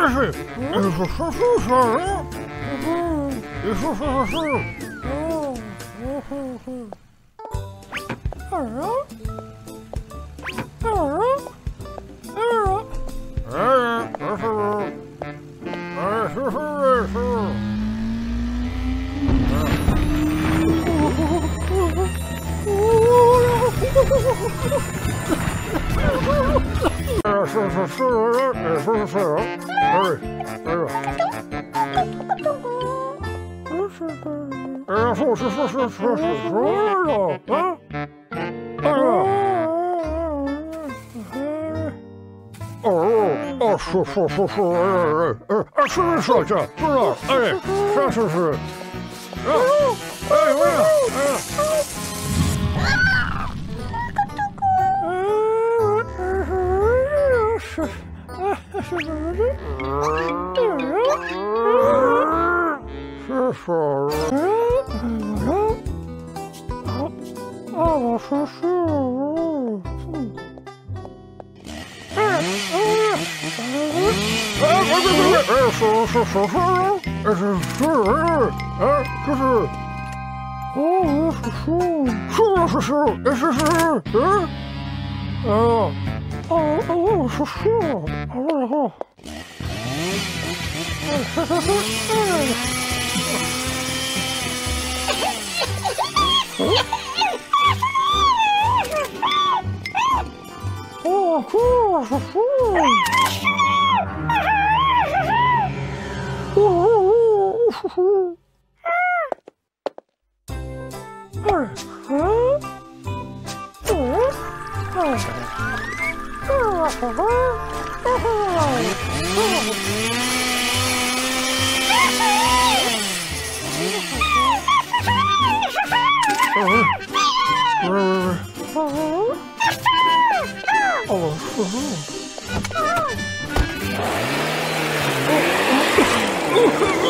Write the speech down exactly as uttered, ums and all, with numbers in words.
是，是是是是，是是是，哦，哦哦哦，啊，啊，啊，哎，是是，哎，是是是。是是是，是是是，哎哎呀，哎呀，是是是是是是呀，啊，哎呀，哦哦，是是是是，哎哎哎，是是是这，是啊，哎，是是是，哎哎呀，哎呀。是，是是是是，啊啊，我说是，嗯，哎哎哎，哎别别别，哎是是是是，哎是是，哎这是，哦是是是是是，哎是是，哎，啊。哦哦，是是，然后，是是是，哦，是是是，哦哦是是，哎哎哎哎。哦，